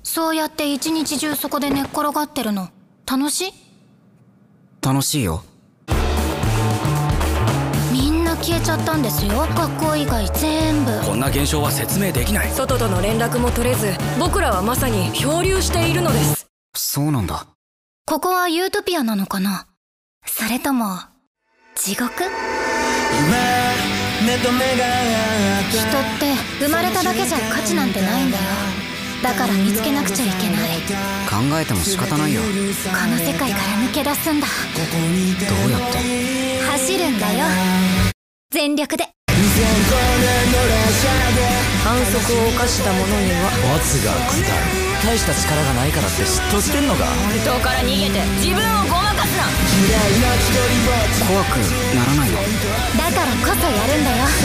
そうやって一日中そこで寝っ転がってるの楽しい？ 楽しいよ。 みんな消えちゃったんですよ、学校以外全部。 こんな現象は説明できない。 外との連絡も取れず、僕らはまさに漂流しているのです。 そうなんだ。 ここはユートピアなのかな、それとも地獄？人って生まれただけじゃ価値なんてないんだよ。だから見つけなくちゃいけない。 考えても仕方ないよ。 この世界から抜け出すんだ。 どうやって？ 走るんだよ、全力で。 反則を犯した者には罰が下る。大した力がないからって嫉妬してんのか？ 本当から逃げて自分をごまかすな。 怖くならないの？ だからこそやるんだよ。